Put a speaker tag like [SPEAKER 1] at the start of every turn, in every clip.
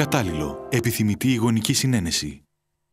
[SPEAKER 1] κατάλληλο. Επιθυμητή η γονική συνένεση.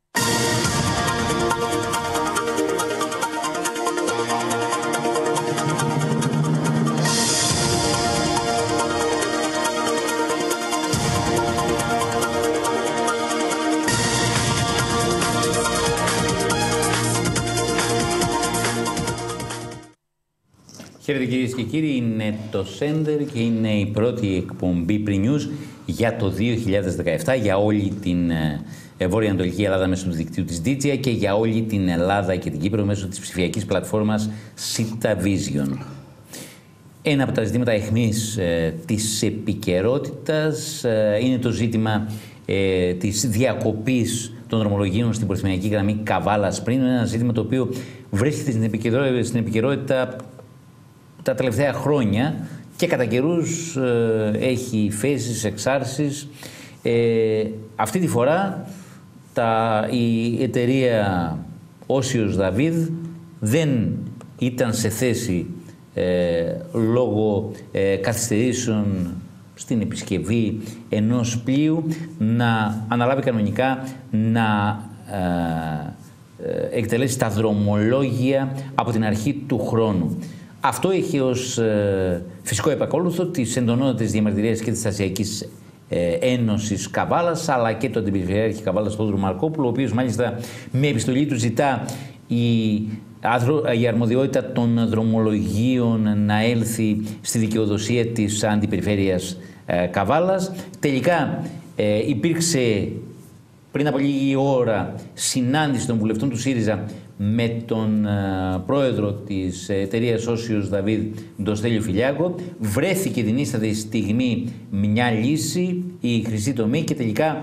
[SPEAKER 2] Χαίρετε κυρίες και κύριοι, είναι το Σέντερ και είναι η πρώτη εκπομπή Pre-News για το 2017 για όλη την Βόρεια-Ανατολική Ελλάδα μέσω του δικτύου της DGA και για όλη την Ελλάδα και την Κύπρο μέσω της ψηφιακής πλατφόρμας SITA-Vision. Ένα από τα ζητήματα αιχμής της επικαιρότητας είναι το ζήτημα της διακοπής των δρομολογίων στην προθυμιακή γραμμή Καβάλας-Πρίνου. Ένα ζήτημα το οποίο βρίσκεται στην επικαιρότητα τα τελευταία χρόνια και κατά καιρούς έχει φέσεις, εξάρσεις. Αυτή τη φορά η εταιρεία Όσιος Δαβίδ δεν ήταν σε θέση λόγω καθυστερήσεων στην επισκευή ενός πλοίου να αναλάβει κανονικά να εκτελέσει τα δρομολόγια από την αρχή του χρόνου. Αυτό έχει ως φυσικό επακόλουθο τις εντονότητες διαμαρτυρίες και της Ασιακής Ένωσης Καβάλας, αλλά και του Αντιπεριφερειάρχη Καβάλας Θόδωρου Μαρκόπουλου, ο οποίος μάλιστα με επιστολή του ζητά η αρμοδιότητα των δρομολογίων να έλθει στη δικαιοδοσία της Αντιπεριφέρειας Καβάλας. Τελικά υπήρξε πριν από λίγη ώρα συνάντηση των βουλευτών του ΣΥΡΙΖΑ με τον πρόεδρο της εταιρείας Όσιος Δαβίδ, τον Στέλιο Φιλιάκο. Βρέθηκε την ίστατη στιγμή μια λύση, η χρυσή τομή, και τελικά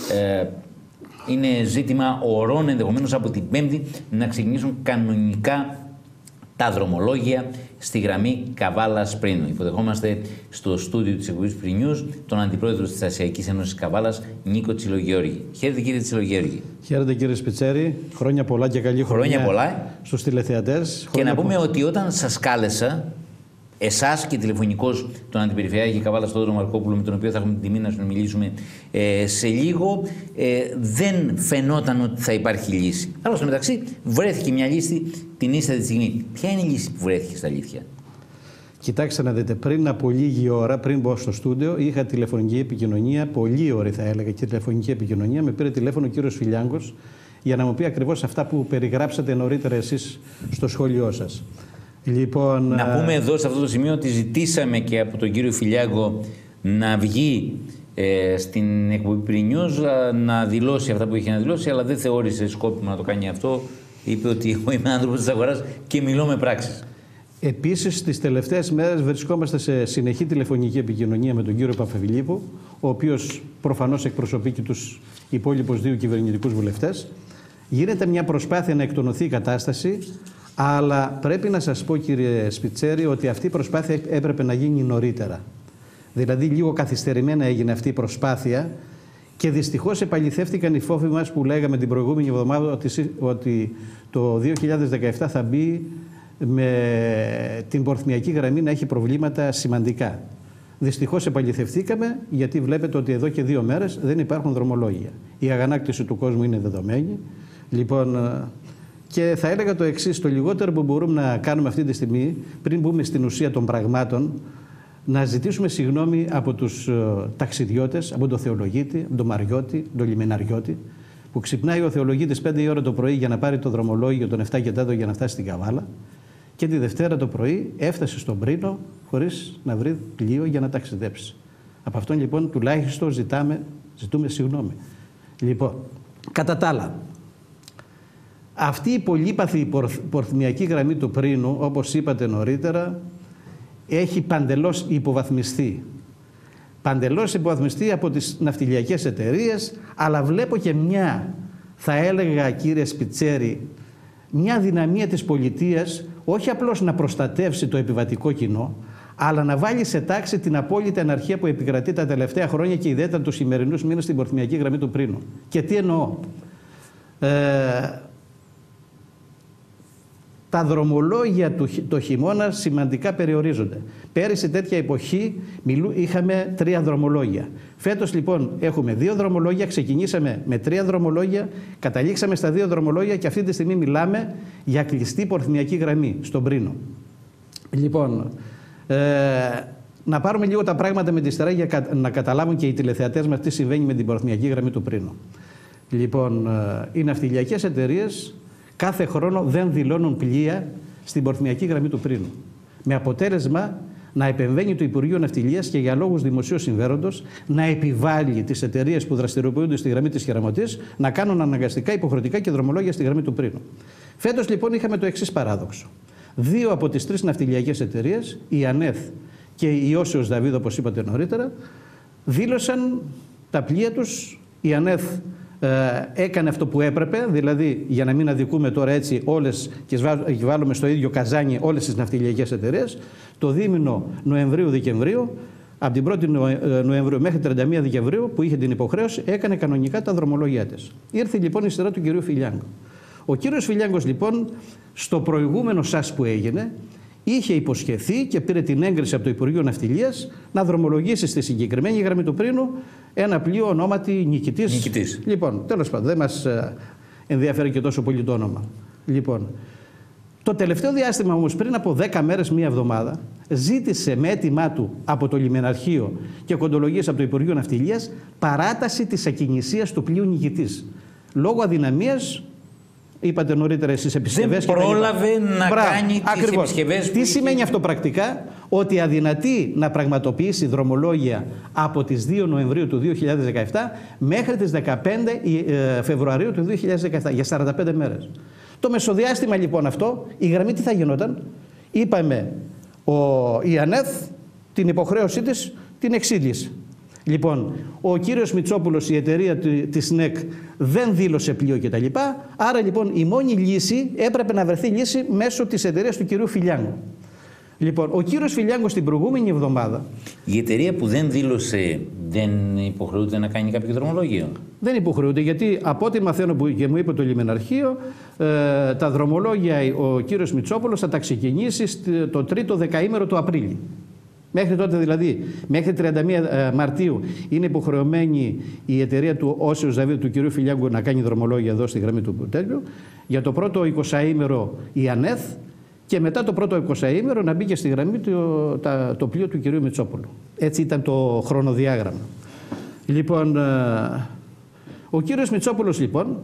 [SPEAKER 2] είναι ζήτημα ωρών ενδεχομένως από την Πέμπτη να ξεκινήσουν κανονικά τα δρομολόγια στη γραμμή Καβάλας-Πρίνου. Υποδεχόμαστε στο στούντιο της εκπομπής Pre-News τον αντιπρόεδρο της Ασιακής Ένωσης Καβάλας, Νίκο Τσιλογιώργη. Χαίρετε κύριε Τσιλογιώργη.
[SPEAKER 3] Χαίρετε κύριε Σπιτσέρη. Χρόνια πολλά και καλή χρονιά πολλά στους τηλεθεατές.
[SPEAKER 2] Και να πούμε ότι όταν σας κάλεσα, εσάς και τηλεφωνικώς τον Αντιπεριφερειάρχη Καβάλας Θόδωρο Μαρκόπουλο, με τον οποίο θα έχουμε την τιμή να συνομιλήσουμε σε λίγο, δεν φαινόταν ότι θα υπάρχει λύση. Αλλά στο μεταξύ βρέθηκε μια λύση την ίστατη στιγμή. Ποια είναι η λύση που βρέθηκε στα αλήθεια?
[SPEAKER 3] Κοιτάξτε να δείτε, πριν από λίγη ώρα, πριν μπω στο στούντιο, είχα τηλεφωνική επικοινωνία, πολύ ωραία θα έλεγα, και τηλεφωνική επικοινωνία. Με πήρε τηλέφωνο ο κύριος Φιλιάκος για να μου πει ακριβώς αυτά που περιγράψατε νωρίτερα εσείς στο σχόλιο σας. Λοιπόν,
[SPEAKER 2] να πούμε εδώ σε αυτό το σημείο ότι ζητήσαμε και από τον κύριο Φιλιάκο να βγει στην εκπομπή Pre-News να δηλώσει αυτά που είχε να δηλώσει, αλλά δεν θεώρησε σκόπιμο να το κάνει αυτό. Είπε ότι εγώ είμαι άνθρωπος της αγοράς και μιλώ με πράξεις.
[SPEAKER 3] Επίσης, τις τελευταίες μέρες βρισκόμαστε σε συνεχή τηλεφωνική επικοινωνία με τον κύριο Παπαφιλίππου, ο οποίος προφανώς εκπροσωπεί και τους υπόλοιπους δύο κυβερνητικούς βουλευτές. Γίνεται μια προσπάθεια να εκτονωθεί η κατάσταση, αλλά πρέπει να σας πω κύριε Σπιτσέρη ότι αυτή η προσπάθεια έπρεπε να γίνει νωρίτερα. Δηλαδή λίγο καθυστερημένα έγινε αυτή η προσπάθεια και δυστυχώς επαληθεύτηκαν οι φόβοι μας που λέγαμε την προηγούμενη εβδομάδα ότι το 2017 θα μπει με την πορθμιακή γραμμή να έχει προβλήματα σημαντικά. Δυστυχώς επαληθευτήκαμε, γιατί βλέπετε ότι εδώ και 2 μέρες δεν υπάρχουν δρομολόγια. Η αγανάκτηση του κόσμου είναι δεδομένη. Λοιπόν, και θα έλεγα το εξής: το λιγότερο που μπορούμε να κάνουμε αυτή τη στιγμή, πριν μπούμε στην ουσία των πραγμάτων, να ζητήσουμε συγγνώμη από τους ταξιδιώτες, από τον Θεολογίτη, από τον Μαριώτη, τον Λιμεναριώτη, που ξυπνάει ο Θεολογίτης 5 η ώρα το πρωί για να πάρει το δρομολόγιο των 7 και 4 για να φτάσει στην Καβάλα, και τη Δευτέρα το πρωί έφτασε στον Πρίνο χωρίς να βρει πλοίο για να ταξιδέψει. Από αυτόν λοιπόν τουλάχιστον ζητούμε συγγνώμη. Λοιπόν, κατά τα άλλα, αυτή η πολύπαθη πορθμιακή γραμμή του Πρίνου, όπως είπατε νωρίτερα, έχει παντελώς υποβαθμιστεί. Παντελώς υποβαθμιστεί από τις ναυτιλιακές εταιρείες, αλλά βλέπω και μια, θα έλεγα κύριε Σπιτσέρη, μια δυναμία της πολιτείας, όχι απλώς να προστατεύσει το επιβατικό κοινό, αλλά να βάλει σε τάξη την απόλυτη αναρχία που επικρατεί τα τελευταία χρόνια και ιδιαίτερα τους σημερινούς μήνες στην πορθμιακή γραμμή του Πρίνου. Και τι εννοώ? τα δρομολόγια το χειμώνα σημαντικά περιορίζονται. Πέρυσι τέτοια εποχή είχαμε 3 δρομολόγια. Φέτος λοιπόν έχουμε 2 δρομολόγια, ξεκινήσαμε με 3 δρομολόγια, καταλήξαμε στα 2 δρομολόγια και αυτή τη στιγμή μιλάμε για κλειστή πορθμιακή γραμμή στον Πρίνο. Λοιπόν, να πάρουμε λίγο τα πράγματα με τη σειρά για να καταλάβουν και οι τηλεθεατές μας τι συμβαίνει με την πορθμιακή γραμμή του Πρίνου. Λοιπόν, οι ναυτιλιακές εταιρείες κάθε χρόνο δεν δηλώνουν πλοία στην πορθμιακή γραμμή του Πρίνου. Με αποτέλεσμα να επεμβαίνει το Υπουργείο Ναυτιλίας και για λόγους δημοσίου συμφέροντος να επιβάλλει τις εταιρείες που δραστηριοποιούνται στη γραμμή της Χεραμωτής να κάνουν αναγκαστικά υποχρεωτικά και δρομολόγια στη γραμμή του Πρίνου. Φέτος λοιπόν είχαμε το εξής παράδοξο. 2 από τις 3 ναυτιλιακές εταιρείες, η ΑΝΕΘ και η Όσεως Δαβίδ, όπως είπατε νωρίτερα, δήλωσαν τα πλοία τους. Η ΑΝΕΘ έκανε αυτό που έπρεπε, δηλαδή για να μην αδικούμε τώρα έτσι όλες και βάλουμε στο ίδιο καζάνι όλες τις ναυτιλιακές εταιρείες, το δίμηνο Νοεμβρίου-Δεκεμβρίου, από την 1η Νοεμβρίου μέχρι 31 Δεκεμβρίου που είχε την υποχρέωση, έκανε κανονικά τα δρομολόγια της. Ήρθε λοιπόν η σειρά του κυρίου Φιλιάγκο. Ο κύριος Φιλιάγκος λοιπόν στο προηγούμενο ΣΑΣ που έγινε είχε υποσχεθεί και πήρε την έγκριση από το Υπουργείο Ναυτιλίας να δρομολογήσει στη συγκεκριμένη γραμμή του Πρίνου ένα πλοίο ονόματι Νικητής. Λοιπόν, τέλος πάντων, δεν μας ενδιαφέρει και τόσο πολύ το όνομα. Λοιπόν, το τελευταίο διάστημα όμως, πριν από 10 μέρες, μία εβδομάδα, ζήτησε με αίτημά του από το λιμεναρχείο και κοντολογίες από το Υπουργείο Ναυτιλίας παράταση της ακινησίας του πλοίου Νικητής. Λόγω αδυναμίας. Είπατε νωρίτερα εσείς επισκευές.
[SPEAKER 2] Δεν πρόλαβε να κάνει τις επισκευές.
[SPEAKER 3] Τι σημαίνει αυτό πρακτικά? Ότι αδυνατεί να πραγματοποιήσει δρομολόγια από τις 2 Νοεμβρίου του 2017 μέχρι τις 15 Φεβρουαρίου του 2017 για 45 μέρες. Το μεσοδιάστημα λοιπόν αυτό, η γραμμή τι θα γινόταν? Είπαμε η ΑΝΕΘ την υποχρέωσή της την εξήλυσε. Λοιπόν, ο κύριος Μητσόπουλος, η εταιρεία της ΝΕΚ δεν δήλωσε πλοίο κτλ. Άρα λοιπόν η μόνη λύση έπρεπε να βρεθεί λύση μέσω της εταιρείας του κυρίου Φιλιάγκου. Λοιπόν, ο κύριος Φιλιάγκος την προηγούμενη εβδομάδα.
[SPEAKER 2] Η εταιρεία που δεν δήλωσε δεν υποχρεούται να κάνει κάποιο δρομολόγιο?
[SPEAKER 3] Δεν υποχρεούται, γιατί από ό,τι μαθαίνω και μου είπε το λιμεναρχείο, τα δρομολόγια ο κύριος Μητσόπουλος θα τα ξεκινήσει το τρίτο δεκαήμερο του Απρίλη. Μέχρι τότε δηλαδή, μέχρι 31 Μαρτίου είναι υποχρεωμένη η εταιρεία του Όσεως Δαβίδ του κυρίου Φιλιάγκου να κάνει δρομολόγια εδώ στη γραμμή του Τέλειου. Για το πρώτο 20ήμερο η ΑΝΕΘ και μετά το πρώτο 20ήμερο να μπει και στη γραμμή το πλοίο του κυρίου Μητσόπουλου. Έτσι ήταν το χρονοδιάγραμμα. Λοιπόν, ο κύριος Μητσόπουλος λοιπόν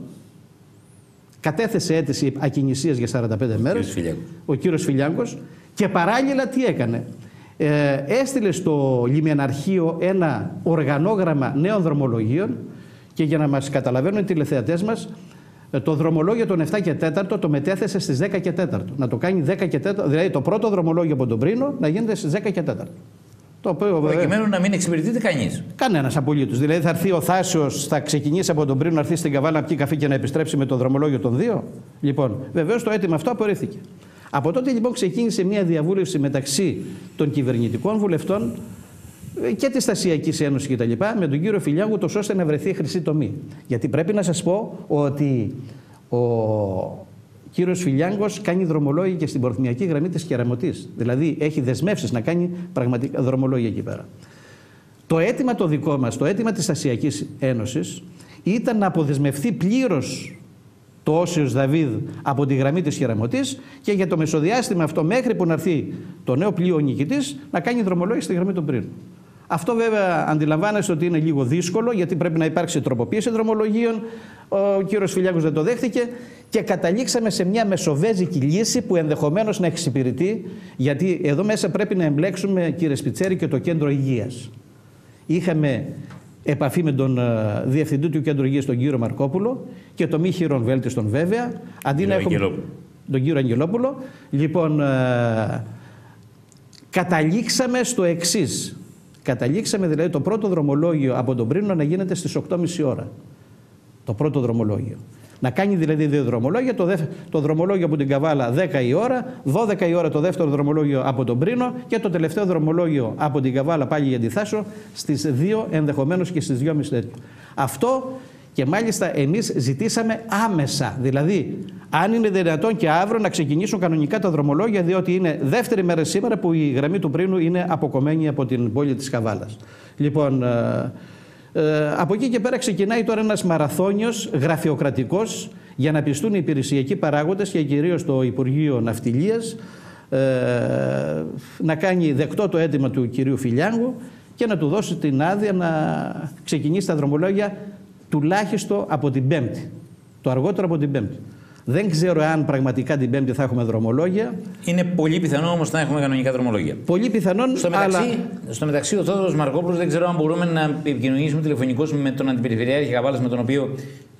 [SPEAKER 3] κατέθεσε αίτηση ακινησίας για 45 μέρες. Ο κύριος Φιλιάγκος, και παράλληλα τι έκανε? Έστειλε στο λιμεναρχείο ένα οργανόγραμμα νέων δρομολογίων και για να μας καταλαβαίνουν οι τηλεθεατές μας, το δρομολόγιο των 7 και 4 το μετέθεσε στις 10 και 4. Να το κάνει 10 και 4, δηλαδή το πρώτο δρομολόγιο από τον Πρίνο να γίνεται στις 10 και 4.
[SPEAKER 2] Προκειμένου να μην εξυπηρετείται κανείς.
[SPEAKER 3] Κανένας απολύτως. Δηλαδή θα έρθει ο Θάσιος, θα ξεκινήσει από τον Πρίνο, να έρθει στην Καβάλα να πιει καφέ και να επιστρέψει με το δρομολόγιο των 2. Λοιπόν, βεβαίως το αίτημα αυτό απορρίφθηκε. Από τότε λοιπόν ξεκίνησε μια διαβούλευση μεταξύ των κυβερνητικών βουλευτών και της Στασιακής Ένωσης κτλ. Με τον κύριο Φιλιάγκου, τόσο ώστε να βρεθεί χρυσή τομή. Γιατί πρέπει να σας πω ότι ο κύριος Φιλιάγκος κάνει δρομολόγια και στην πορθμιακή γραμμή της Κεραμωτής. Δηλαδή έχει δεσμεύσεις να κάνει πραγματικά δρομολόγια εκεί πέρα. Το αίτημα το δικό μας, το αίτημα της Στασιακής Ένωσης ήταν να αποδεσμευθεί πλήρως το Όσεως Δαβίδ από τη γραμμή της Χεραμωτής και για το μεσοδιάστημα αυτό μέχρι που να έρθει το νέο πλοίο Νικητής να κάνει δρομολόγια στη γραμμή των Πρίνων. Αυτό βέβαια αντιλαμβάνεστε ότι είναι λίγο δύσκολο, γιατί πρέπει να υπάρξει τροποποίηση δρομολογίων. Ο κύριος Φιλιάγκος δεν το δέχτηκε και καταλήξαμε σε μια μεσοβέζικη λύση που ενδεχομένως να εξυπηρετεί, γιατί εδώ μέσα πρέπει να εμπλέξουμε, κύριε Σπιτσέρη, και το κέντρο υγείας. Είχαμε επαφή με τον διευθυντή του κέντρου υγείας, τον κύριο Μαρκόπουλο, και το μη χειρον βέλτιστον βέβαια. Αντί να έχουμε τον κύριο Αγγελόπουλο. Λοιπόν, καταλήξαμε στο εξής. Καταλήξαμε δηλαδή το πρώτο δρομολόγιο από τον Πρίνο να γίνεται στις 8.30 ώρα. Το πρώτο δρομολόγιο. Να κάνει δηλαδή 2 δρομολόγια, το δρομολόγιο από την Καβάλα 10 η ώρα, 12 η ώρα το δεύτερο δρομολόγιο από τον Πρίνο και το τελευταίο δρομολόγιο από την Καβάλα πάλι για τη Θάσο στις 2, ενδεχομένως και στις 2.30. Αυτό και μάλιστα εμείς ζητήσαμε άμεσα, δηλαδή αν είναι δυνατόν και αύριο να ξεκινήσουν κανονικά τα δρομολόγια, διότι είναι δεύτερη μέρα σήμερα που η γραμμή του Πρίνου είναι αποκομμένη από την πόλη της Καβάλας. Λοιπόν, από εκεί και πέρα ξεκινάει τώρα ένας μαραθώνιος γραφειοκρατικός για να πιστούν οι υπηρεσιακοί παράγοντες και κυρίως το Υπουργείο Ναυτιλίας να κάνει δεκτό το αίτημα του κυρίου Φιλιάγκου και να του δώσει την άδεια να ξεκινήσει τα δρομολόγια τουλάχιστον από την Πέμπτη. Το αργότερο από την Πέμπτη. Δεν ξέρω αν πραγματικά την Πέμπτη θα έχουμε δρομολόγια.
[SPEAKER 2] Είναι πολύ πιθανό όμως να έχουμε κανονικά δρομολόγια.
[SPEAKER 3] Πολύ πιθανόν.
[SPEAKER 2] Στο μεταξύ, ο Θόδωρος Μαρκόπουλος δεν ξέρω αν μπορούμε να επικοινωνήσουμε τηλεφωνικώς με τον Αντιπεριφερειάρχη Καβάλας, με τον οποίο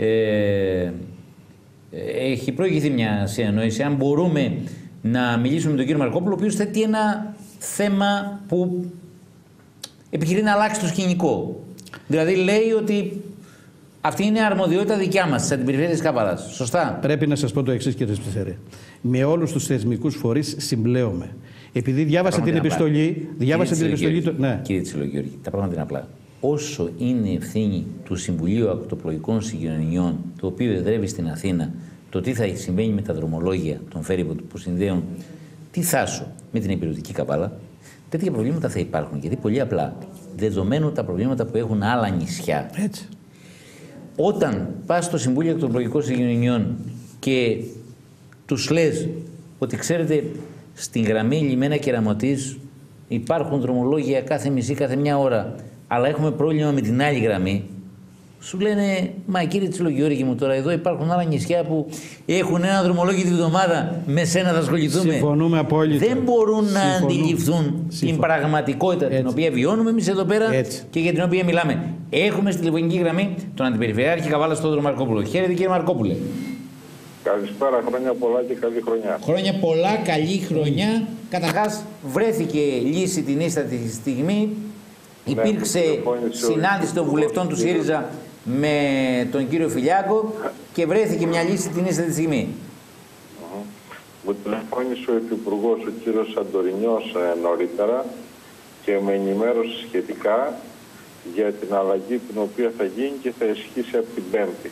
[SPEAKER 2] έχει προηγηθεί μια συνεννόηση. Αν μπορούμε να μιλήσουμε με τον κύριο Μαρκόπουλο, ο οποίος θέτει ένα θέμα που επιχειρεί να αλλάξει το σκηνικό. Δηλαδή λέει ότι αυτή είναι αρμοδιότητα δικιά μας, της Αντιπεριφέρειας Καβάλας. Σωστά.
[SPEAKER 3] Πρέπει να σας πω το εξής, κύριε Σπιθερή. Με όλους τους θεσμικούς φορείς συμπλέομαι. Επειδή διάβασα την επιστολή. Ναι.
[SPEAKER 2] Κύριε Τσιλογιώργη, τα πράγματα είναι απλά. Όσο είναι ευθύνη του Συμβουλίου Ακτοπλοϊκών Συγκοινωνιών, το οποίο εδρεύει στην Αθήνα, το τι θα συμβαίνει με τα δρομολόγια των φέριμποτ που συνδέουν τη Θάσο με την υπηρετική Καβάλα, τέτοια προβλήματα θα υπάρχουν. Γιατί πολύ απλά, δεδομένου τα προβλήματα που έχουν άλλα νησιά.
[SPEAKER 3] Έτσι.
[SPEAKER 2] Όταν πας στο Συμβούλιο Ακτοπλοϊκών Συγκοινωνιών και τους λες ότι ξέρετε στην γραμμή Λιμένα Κεραμωτής υπάρχουν δρομολόγια κάθε μισή, κάθε μια ώρα, αλλά έχουμε πρόβλημα με την άλλη γραμμή, σου λένε, μα κύριε Τσιλογιώργη μου, τώρα εδώ υπάρχουν άλλα νησιά που έχουν ένα δρομολόγιο τη βδομάδα, με σένα θα ασχοληθούμε.
[SPEAKER 3] Συμφωνούμε απόλυτα.
[SPEAKER 2] Δεν μπορούν να αντιληφθούν την πραγματικότητα την οποία βιώνουμε εμείς εδώ πέρα και για την οποία μιλάμε. Έχουμε στη τηλεφωνική γραμμή τον Αντιπεριφερειάρχη Καβάλας, Θόδωρο Μαρκόπουλο. Χαίρετε κύριε Μαρκόπουλε.
[SPEAKER 4] Καλησπέρα, χρόνια πολλά και καλή χρονιά.
[SPEAKER 2] Χρόνια πολλά, καλή χρονιά. Καταρχάς βρέθηκε λύση την ίστατη στιγμή. Υπήρξε συνάντηση των βουλευτών του ΣΥΡΙΖΑ με τον κύριο Φιλιάγκο και βρέθηκε μια λύση την ίστατη στιγμή.
[SPEAKER 4] Μου τηλεφώνησε ο Υφυπουργός, ο κύριος Σαντορινιός, νωρίτερα και με ενημέρωσε σχετικά για την αλλαγή την οποία θα γίνει και θα ισχύσει από την Πέμπτη.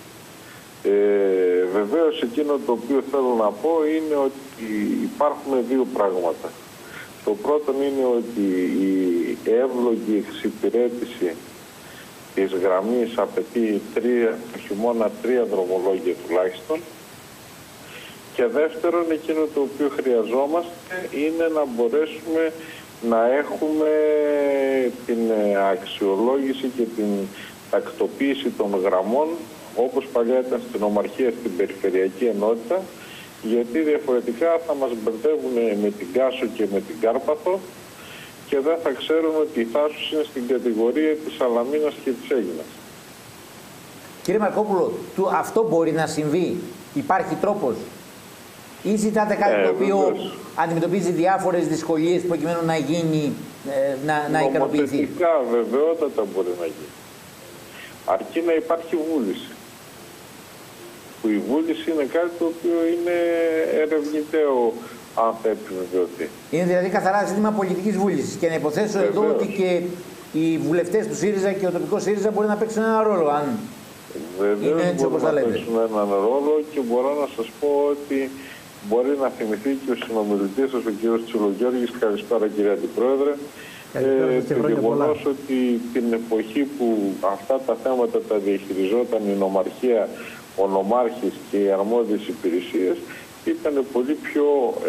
[SPEAKER 4] Βεβαίως εκείνο το οποίο θέλω να πω είναι ότι υπάρχουν δύο πράγματα. Το πρώτο είναι ότι η εύλογη εξυπηρέτηση της γραμμής απαιτεί το χειμώνα 3 δρομολόγια τουλάχιστον. Και δεύτερον, εκείνο το οποίο χρειαζόμαστε είναι να μπορέσουμε να έχουμε την αξιολόγηση και την τακτοποίηση των γραμμών όπως παλιά ήταν στην Ομαρχία, στην Περιφερειακή Ενότητα, γιατί διαφορετικά θα μας μπερδεύουν με την Κάσο και με την Κάρπαθο και δεν θα ξέρουν ότι η Θάσος είναι στην κατηγορία της Σαλαμίνας και της Αίγινας.
[SPEAKER 2] Κύριε Μαρκόπουλο, αυτό μπορεί να συμβεί, υπάρχει τρόπος, ή ζητάτε κάτι το οποίο αντιμετωπίζει διάφορες δυσκολίες προκειμένου να γίνει, να ικανοποιηθεί?
[SPEAKER 4] Νομοθετικά βεβαιότατα μπορεί να γίνει. Αρκεί να υπάρχει βούληση. Που η βούληση είναι κάτι το οποίο είναι ερευνητέο αν θα επιβεβαιωθεί. Είναι
[SPEAKER 2] δηλαδή καθαρά ζήτημα πολιτικής βούλησης. Και να υποθέσω εδώ ότι και οι βουλευτές του ΣΥΡΙΖΑ και ο τοπικός ΣΥΡΙΖΑ μπορεί να παίξουν ένα ρόλο, αν είναι έτσι όπως τα λέτε.
[SPEAKER 4] Μπορούν να παίξουν έναν ρόλο και μπορώ να σας πω ότι μπορεί να θυμηθεί και ο συνομιλητής σας, ο κ. Τσιλογιώργης. Καλησπέρα κύριε Αντιπρόεδρε. Το γεγονός ότι την εποχή που αυτά τα θέματα τα διαχειριζόταν η νομαρχία, ο νομάρχης και οι αρμόδιες υπηρεσίες, ήταν πολύ πιο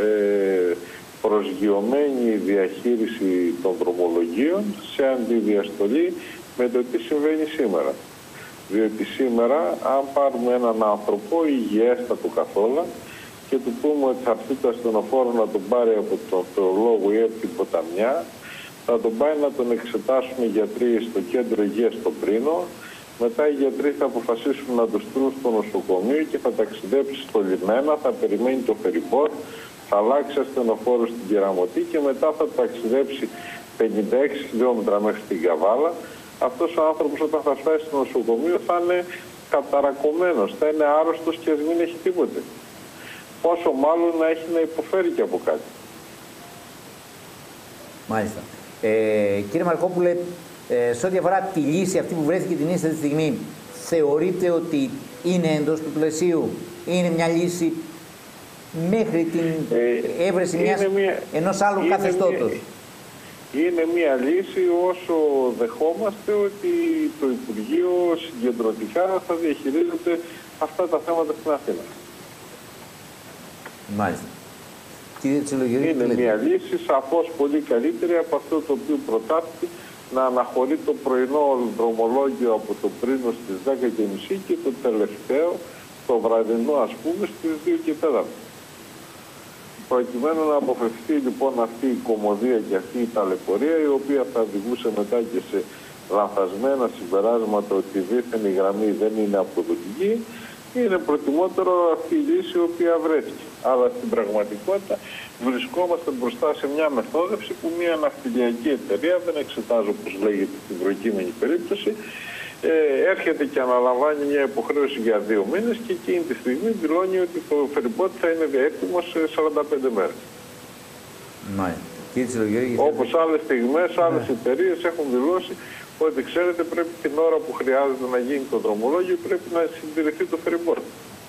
[SPEAKER 4] προσγειωμένη η διαχείριση των δρομολογίων σε αντιδιαστολή με το τι συμβαίνει σήμερα. Διότι σήμερα, αν πάρουμε έναν άνθρωπο υγιέστατο καθόλου και του πούμε ότι θα έρθει το ασθενοφόρο να τον πάρει από τον θεολόγο ή από την ποταμιά, θα τον πάει να τον εξετάσουν οι γιατροί στο κέντρο υγείας στο Πρίνο, μετά οι γιατροί θα αποφασίσουν να τον στείλουν στο νοσοκομείο και θα ταξιδέψει στο λιμένα, θα περιμένει το φεριμπόρ, θα αλλάξει ασθενοφόρο στην Κεραμωτή και μετά θα ταξιδέψει 56 χιλιόμετρα μέχρι την Καβάλα. Αυτός ο άνθρωπος όταν θα φτάσει στο νοσοκομείο θα είναι καταρακωμένος, θα είναι άρρωστος και ας μην έχει τίποτε. Πόσο μάλλον να έχει να υποφέρει και από κάτι.
[SPEAKER 2] Μάλιστα. Κύριε Μαρκόπουλε, σε ό,τι αφορά τη λύση αυτή που βρέθηκε την ίστατη στιγμή, θεωρείτε ότι είναι εντός του πλαισίου είναι μια λύση μέχρι την έβρεση ενός άλλου καθεστώτος?
[SPEAKER 4] Είναι μια λύση όσο δεχόμαστε ότι το Υπουργείο συγκεντρωτικά θα διαχειρίζεται αυτά τα θέματα στην Αθήνα.
[SPEAKER 2] Μάλιστα. Κύριε Τσιλογερή,
[SPEAKER 4] είναι μια λύση σαφώς πολύ καλύτερη από αυτό το οποίο προτάθηκε, να αναχωρεί το πρωινό δρομολόγιο από το Πρίνο στις 10:30 και το τελευταίο, το βραδινό ας πούμε, στις 2:04. Προκειμένου να αποφευθεί λοιπόν αυτή η κωμωδία και αυτή η ταλαιπωρία, η οποία θα οδηγούσε μετά και σε λανθασμένα συμπεράσματα ότι δήθεν η γραμμή δεν είναι αποδοτική, είναι προτιμότερο αυτή η λύση η οποία βρέθηκε. Αλλά στην πραγματικότητα βρισκόμαστε μπροστά σε μια μεθόδευση που μια ναυτιλιακή εταιρεία, δεν εξετάζω πώς λέγεται στην προκείμενη περίπτωση, έρχεται και αναλαμβάνει μια υποχρέωση για 2 μήνες και εκείνη τη στιγμή δηλώνει ότι το φεριμπότη θα είναι έτοιμο σε 45 μέρες. Όπως άλλες στιγμές, άλλες εταιρείες έχουν δηλώσει ότι ξέρετε πρέπει την ώρα που χρειάζεται να γίνει το δρομολόγιο πρέπει να συντηρηθεί το φεριμπότη.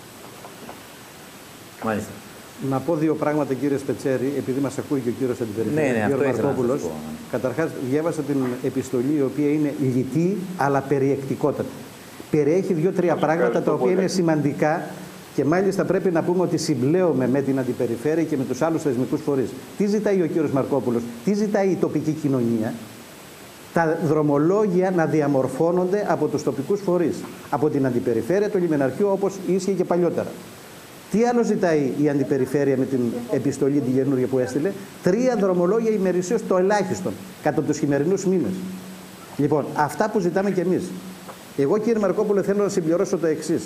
[SPEAKER 2] Μάλιστα.
[SPEAKER 3] Να πω 2 πράγματα, κύριε Σπετσέρη, επειδή μας ακούει και ο κύριος Αντιπεριφέρειας, Γιώργο Μαρκόπουλος. Καταρχάς, διάβασα την επιστολή, η οποία είναι λιτή, αλλά περιεκτικότατη. Περιέχει 2-3 πράγματα τα οποία είναι σημαντικά και μάλιστα πρέπει να πούμε ότι συμπλέουμε με την Αντιπεριφέρεια και με τους άλλους θεσμικούς φορείς. Τι ζητάει ο κύριος Μαρκόπουλος, τι ζητάει η τοπική κοινωνία? Τα δρομολόγια να διαμορφώνονται από τους τοπικούς φορείς, από την Αντιπεριφέρεια, το Λιμεναρχείο, όπως ίσχυε και παλιότερα. Τι άλλο ζητάει η Αντιπεριφέρεια με την επιστολή την καινούργια που έστειλε? 3 δρομολόγια ημερησίως το ελάχιστον κατά τους χειμερινούς μήνες. Λοιπόν, αυτά που ζητάμε κι εμείς. Εγώ, κύριε Μαρκόπουλε, θέλω να συμπληρώσω το εξής.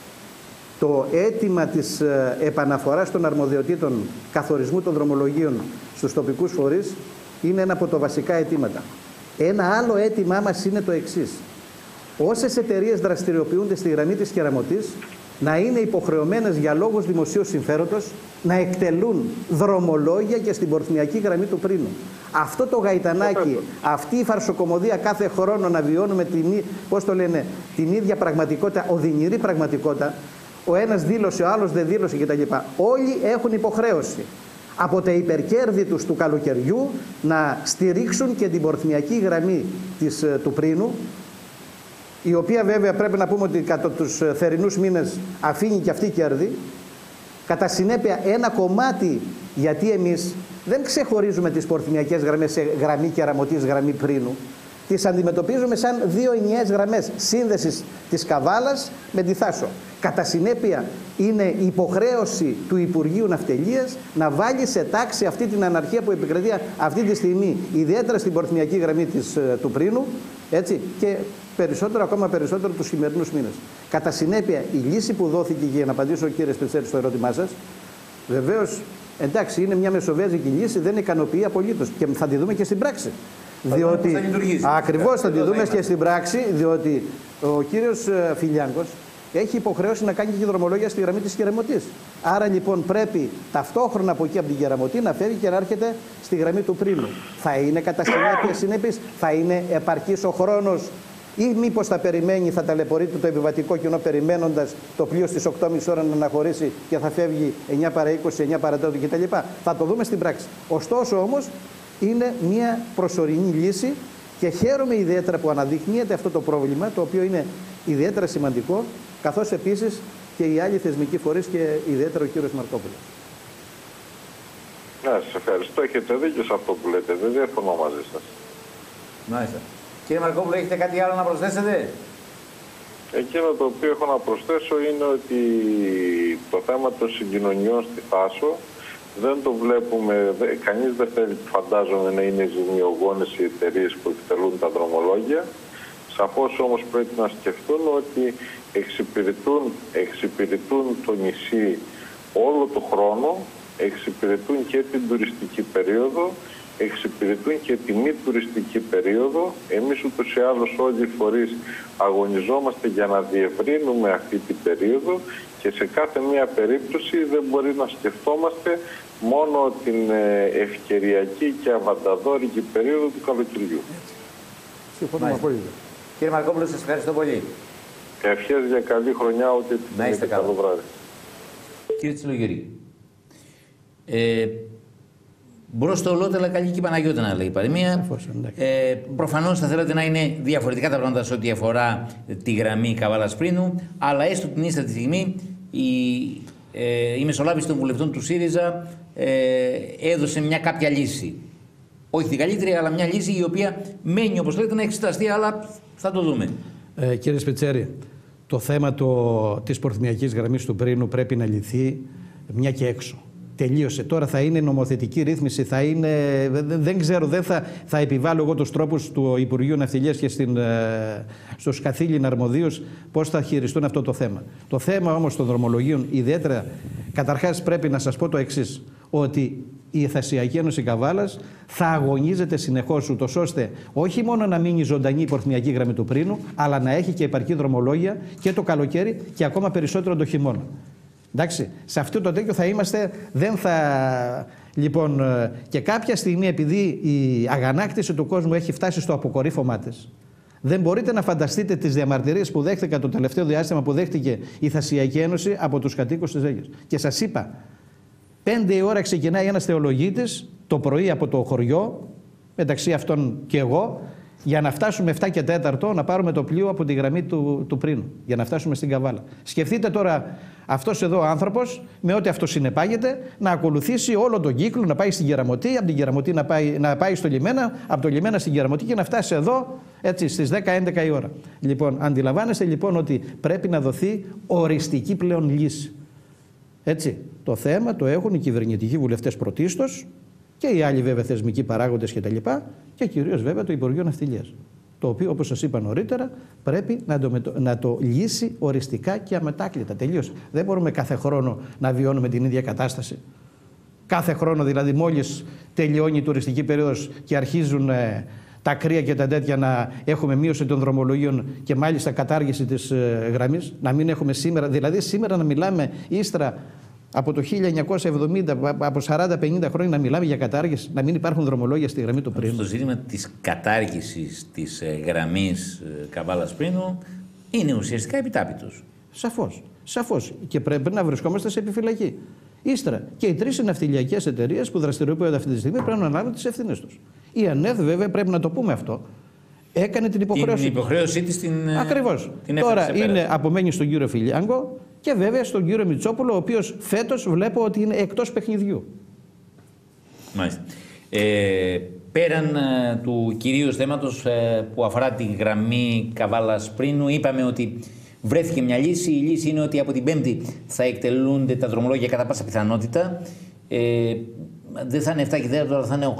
[SPEAKER 3] Το αίτημα της επαναφοράς των αρμοδιοτήτων καθορισμού των δρομολογίων στους τοπικούς φορείς είναι ένα από τα βασικά αιτήματα. Ένα άλλο αίτημά μας είναι το εξής. Όσες εταιρείες δραστηριοποιούνται στη γραμμή της Κεραμωτής να είναι υποχρεωμένες για λόγους δημοσίου συμφέροντος να εκτελούν δρομολόγια και στην πορθμιακή γραμμή του Πρίνου. Αυτό το γαϊτανάκι, αυτή η φαρσοκομωδία κάθε χρόνο να βιώνουμε την ίδια πραγματικότητα, οδυνηρή πραγματικότητα, ο ένας δήλωσε, ο άλλος δεν δήλωσε κτλ. Όλοι έχουν υποχρέωση από τα υπερκέρδη τους του καλοκαιριού να στηρίξουν και την πορθμιακή γραμμή του Πρίνου, η οποία βέβαια πρέπει να πούμε ότι κατά τους θερινούς μήνες αφήνει και αυτή κέρδη. Κατά συνέπεια ένα κομμάτι, γιατί εμείς δεν ξεχωρίζουμε τις πορθμιακές γραμμές σε γραμμή Κεραμωτής, γραμμή Πρίνου. Τις αντιμετωπίζουμε σαν 2 ενιαίες γραμμές σύνδεσης της Καβάλας με τη Θάσο. Κατά συνέπεια είναι υποχρέωση του Υπουργείου Ναυτιλίας να βάλει σε τάξη αυτή την αναρχία που επικρατεί αυτή τη στιγμή, ιδιαίτερα στην πορθμιακή γραμμή του Πρίνου, έτσι, και ακόμα περισσότερο τους σημερινούς μήνες. Κατά συνέπεια, η λύση που δόθηκε, για να απαντήσω κύριε Σπετσέρη στο ερώτημά σας, βεβαίως, εντάξει, είναι μια μεσοβέζικη λύση, δεν ικανοποιεί απολύτως και θα τη δούμε και στην πράξη. Διότι ακριβώς θα τη δούμε και στην πράξη, διότι ο κύριος Φιλιάνκος έχει υποχρέωση να κάνει και δρομολόγια στη γραμμή της Κεραμωτής. Άρα λοιπόν πρέπει ταυτόχρονα από εκεί από την Κεραμωτή να φεύγει και να έρχεται στη γραμμή του Πρίνου. Θα είναι κατά συνέπειες, θα είναι επαρκής ο χρόνος, ή μήπως θα περιμένει, θα ταλαιπωρείται το επιβατικό κοινό περιμένοντας το πλοίο στις 8.30 ώρα να αναχωρήσει και θα φεύγει 9 παρά 20, 9 παρά 4 κτλ. Θα το δούμε στην πράξη. Ωστόσο όμως είναι μια προσωρινή λύση και χαίρομαι ιδιαίτερα που αναδεικνύεται αυτό το πρόβλημα, το οποίο είναι ιδιαίτερα σημαντικό, καθώς επίσης και οι άλλοι θεσμικοί φορείς και ιδιαίτερα ο κύριος Μαρκόπουλος.
[SPEAKER 4] Ναι, σας ευχαριστώ. Έχετε δίκιο σε αυτό που λέτε. Δεν διαφωνώ μαζί σας.
[SPEAKER 2] Μάλιστα. Κύριε Μαρκόπουλο, έχετε κάτι άλλο να προσθέσετε?
[SPEAKER 4] Εκείνο το οποίο έχω να προσθέσω είναι ότι το θέμα των συγκοινωνιών στη Θάσο δεν το βλέπουμε, κανείς δεν θέλει, φαντάζομαι, να είναι ζημιογόνες οι εταιρείες που εκτελούν τα δρομολόγια. Σαφώς όμως πρέπει να σκεφτούν ότι εξυπηρετούν το νησί όλο το χρόνο, εξυπηρετούν και την τουριστική περίοδο, εξυπηρετούν και τη μη τουριστική περίοδο. Εμείς ούτως ή άλλως όλοι οι φορείς αγωνιζόμαστε για να διευρύνουμε αυτή την περίοδο και σε κάθε μία περίπτωση δεν μπορεί να σκεφτόμαστε μόνο την ευκαιριακή και αβανταδόρικη περίοδο του καλοκαιριού.
[SPEAKER 3] Συμφωνώ πολύ.
[SPEAKER 2] Κύριε Μαρκόπουλο, σας ευχαριστώ πολύ.
[SPEAKER 4] Ευχές για καλή χρονιά, ό,τι
[SPEAKER 2] να είστε
[SPEAKER 4] καλό βράδυ.
[SPEAKER 2] Κύριε Τσιλογιώργη, μπρος στο ολότελα καλή και η Παναγιώτα, να λέει η παροιμία. Προφανώς θα θέλατε να είναι διαφορετικά τα πράγματα σε ό,τι αφορά τη γραμμή Καβάλας-Πρίνου, αλλά έστω την ίστατη στιγμή η μεσολάβηση των βουλευτών του ΣΥΡΙΖΑ έδωσε μια κάποια λύση. Όχι την καλύτερη, αλλά μια λύση η οποία μένει, όπως λέτε, να εξεταστεί, αλλά θα το δούμε.
[SPEAKER 3] Κύριε Σπιτσέρη, το θέμα της πορθμιακής γραμμής του Πρίνου πρέπει να λυθεί μια και έξω. Τελείωσε. Τώρα θα είναι νομοθετική ρύθμιση, θα είναι. Δεν ξέρω, δεν θα επιβάλλω εγώ τους τρόπους του Υπουργείου Ναυτιλίας και στους καθήλυνα αρμοδίους πώς θα χειριστούν αυτό το θέμα. Το θέμα όμως των δρομολογίων, ιδιαίτερα, καταρχάς πρέπει να σας πω το εξής, ότι η Εθασιακή Ένωση Καβάλας θα αγωνίζεται συνεχώς, ούτως ώστε όχι μόνο να μείνει ζωντανή η πορθμιακή γραμμή του Πρίνου, αλλά να έχει και επαρκή δρομολόγια και το καλοκαίρι και ακόμα περισσότερο το χειμώνα. Εντάξει, σε αυτό το τέτοιο θα είμαστε, δεν θα... Λοιπόν, και κάποια στιγμή, επειδή η αγανάκτηση του κόσμου έχει φτάσει στο αποκορύφωμά της, δεν μπορείτε να φανταστείτε τις διαμαρτυρίες που δέχτηκα το τελευταίο διάστημα που δέχτηκε η Θασιακή Ένωση από τους κατοίκους της Αίγυπτος. Και σας είπα, 5 η ώρα ξεκινάει ένας θεολογίτης το πρωί από το χωριό, μεταξύ αυτών και εγώ, για να φτάσουμε 7 και 4 να πάρουμε το πλοίο από τη γραμμή του Πρίνου, για να φτάσουμε στην Καβάλα. Σκεφτείτε τώρα αυτός εδώ ο άνθρωπος, με ό,τι αυτό συνεπάγεται, να ακολουθήσει όλο τον κύκλο, να πάει στην Κεραμωτή, από την Κεραμωτή να πάει στο λιμένα, από το λιμένα στην Κεραμωτή και να φτάσει εδώ έτσι, στις 10-11 η ώρα. Λοιπόν, αντιλαμβάνεστε λοιπόν ότι πρέπει να δοθεί οριστική πλέον λύση. Έτσι, το θέμα το έχουν οι κυβερνητικοί βουλευτές πρωτίστως και οι άλλοι βέβαια θεσμικοί παράγοντες κτλ. Και κυρίως βέβαια το Υπουργείο Ναυτιλίας. Το οποίο, όπως σας είπα νωρίτερα, πρέπει να το λύσει οριστικά και αμετάκλητα. Τελείως. Δεν μπορούμε κάθε χρόνο να βιώνουμε την ίδια κατάσταση. Κάθε χρόνο δηλαδή, μόλις τελειώνει η τουριστική περίοδος και αρχίζουν τα κρύα και τα τέτοια, να έχουμε μείωση των δρομολογίων και μάλιστα κατάργηση της γραμμής. Να μην έχουμε σήμερα, δηλαδή σήμερα να μιλάμε ύστερα από το 1970, από 40-50 χρόνια να μιλάμε για κατάργηση, να μην υπάρχουν δρομολόγια στη γραμμή του Πρίνου.
[SPEAKER 2] Στο ζήτημα της κατάργησης της γραμμής Καβάλας-Πρίνου είναι ουσιαστικά επιτάπητος.
[SPEAKER 3] Σαφώς. Και πρέπει να βρισκόμαστε σε επιφυλακή. Ύστερα και οι 3 ναυτιλιακές εταιρείες που δραστηριοποιούνται αυτή τη στιγμή πρέπει να λάβουν τις ευθύνες τους. Η ΑΝΕΔ, βέβαια, πρέπει να το πούμε αυτό, έκανε την υποχρέωσή της. Ακριβώς. Τώρα απομένει στον κύριο Φιλιάγκο και βέβαια στον κύριο Μητσόπουλο, ο οποίος φέτος βλέπω ότι είναι εκτός παιχνιδιού.
[SPEAKER 2] Μάλιστα. Πέραν του κυρίως θέματος που αφορά τη γραμμή Καβάλας-Πρίνου, είπαμε ότι βρέθηκε μια λύση. Η λύση είναι ότι από την Πέμπτη θα εκτελούνται τα δρομολόγια κατά πάσα πιθανότητα. Δεν θα είναι 7 και 4, τώρα θα είναι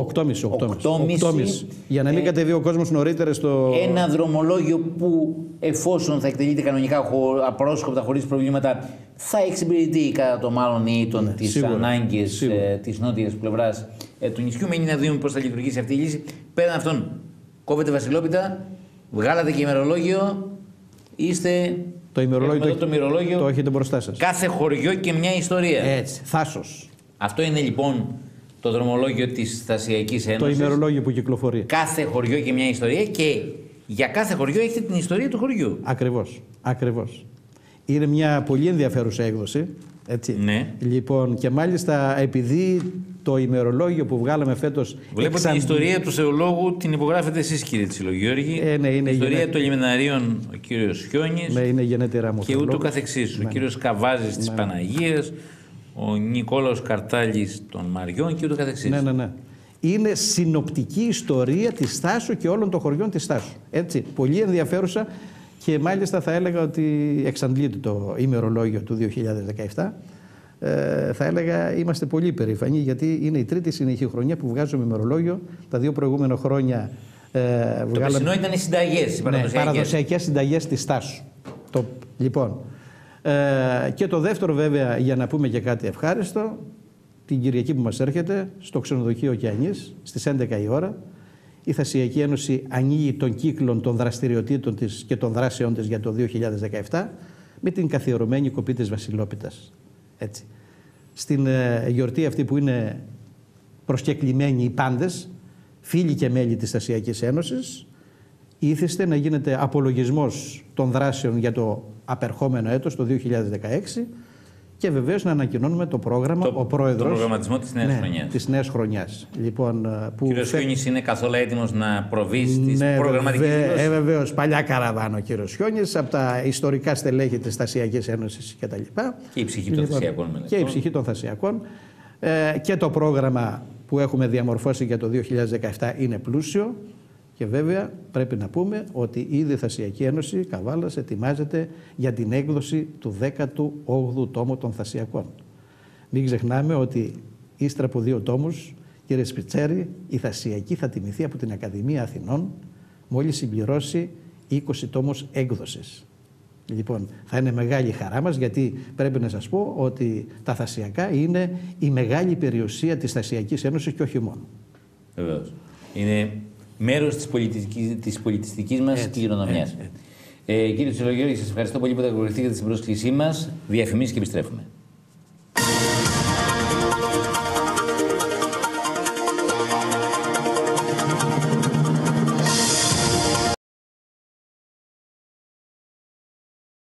[SPEAKER 2] 8,5. Για να μην κατεβεί ο κόσμος νωρίτερα στο... Ένα δρομολόγιο που, εφόσον θα εκτελείται κανονικά, απρόσκοπτα, χωρίς προβλήματα, θα εξυπηρετεί κατά το μάλλον ή τις ανάγκες της νότιας πλευράς του νησιού. Μένει να δούμε πώς θα λειτουργήσει αυτή η λύση. Πέραν αυτών, κόβετε βασιλόπιτα, βγάλατε και ημερολόγιο, είστε... Το ημερολόγιο το έχετε μπροστά σας. Κάθε χωριό και μια ιστορία. Έτσι, θάσος. Αυτό είναι λοιπόν το δρομολόγιο της Θασιακής Ένωσης. Το ημερολόγιο που κυκλοφορεί. Κάθε χωριό και μια ιστορία και για κάθε χωριό έχετε την ιστορία του χωριού. Ακριβώς. Είναι μια πολύ ενδιαφέρουσα έκδοση. Έτσι. Ναι. Λοιπόν, και μάλιστα επειδή το ημερολόγιο που βγάλαμε φέτος... Βλέπω την ιστορία του θεολόγου την υπογράφετε εσείς, κύριε Τσιλογιώργη. Ναι, είναι η ιστορία των λιμεναρίων ο κύριος Χιόνης. Ναι, είναι γενέτερα μου. Και ούτω καθεξής. Ο κύριος Καβάζης της Παναγίας, ο Νικόλαος Καρτάλης των Μαριών και ούτω καθεξής. Ναι. Είναι συνοπτική ιστορία της Θάσου και όλων των χωριών της Θάσου. Έτσι, πολύ ενδιαφέρουσα και μάλιστα θα έλεγα ότι εξαντλείται το ημερολόγιο του 2017. Θα έλεγα είμαστε πολύ περήφανοι γιατί είναι η 3η συνεχή χρονιά που βγάζουμε ημερολόγιο. Τα 2 προηγούμενα χρόνια το περσινό ήταν οι συνταγές, οι παραδοσιακές συνταγές της Θάσου. Λοιπόν, και το δεύτερο βέβαια, για να πούμε και κάτι ευχάριστο, την Κυριακή που μας έρχεται στο ξενοδοχείο Ωκεανής στις 11 η ώρα η Θασιακή Ένωση ανοίγει τον κύκλο των δραστηριοτήτων της και των δράσεών της για το 2017 με την καθιερωμένη κοπή της Βασιλόπιτας. Έτσι. Στην γιορτή αυτή που είναι προσκεκλημένοι οι πάντες, φίλοι και μέλη της Θασιακής Ένωσης, ήθιστε να γίνεται απολογισμός των δράσεων για το απερχόμενο έτος, το 2016,
[SPEAKER 3] και βεβαίως να ανακοινώνουμε το πρόγραμμα, ο πρόεδρος.
[SPEAKER 2] Το προγραμματισμό της νέας χρονιάς.
[SPEAKER 3] Της νέας χρονιάς. Λοιπόν,
[SPEAKER 2] ο κύριος Χιόνης είναι καθόλου έτοιμος να προβεί στις προγραμματικές δηλώσεις.
[SPEAKER 3] Βεβαίως, παλιά καραβάνα ο κύριος Χιόνης, από τα ιστορικά στελέχη της Θασιακής Ένωσης κτλ.
[SPEAKER 2] Και η ψυχή των Θασιακών.
[SPEAKER 3] Και η ψυχή των Θασιακών. Και το πρόγραμμα που έχουμε διαμορφώσει για το 2017 είναι πλούσιο. Και βέβαια πρέπει να πούμε ότι η ίδια Θασιακή Ένωση Καβάλας ετοιμάζεται για την έκδοση του 18ου τόμου των Θασιακών. Μην ξεχνάμε ότι ύστερα από 2 τόμους, κύριε Σπιτσέρη, η Θασιακή θα τιμηθεί από την Ακαδημία Αθηνών μόλις συμπληρώσει 20 τόμους έκδοσης. Λοιπόν, θα είναι μεγάλη χαρά μας, γιατί πρέπει να σας πω ότι τα Θασιακά είναι η μεγάλη περιουσία της Θασιακής Ένωσης και όχι μόνο.
[SPEAKER 2] Βεβαίως. Είναι μέρος της πολιτιστικής μας κληρονομιάς. Κύριε Τσιλογιώργη, σας ευχαριστώ πολύ που δεχτήκατε στην πρόσκλησή μας. Διαφημίσεις και επιστρέφουμε.